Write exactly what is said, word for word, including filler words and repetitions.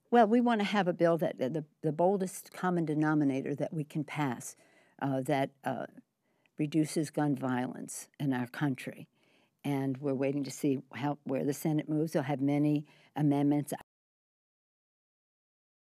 Well, we want to have a bill that the, the boldest common denominator that we can pass uh, that uh, reduces gun violence in our country. And we're waiting to see how where the Senate moves. They'll have many amendments.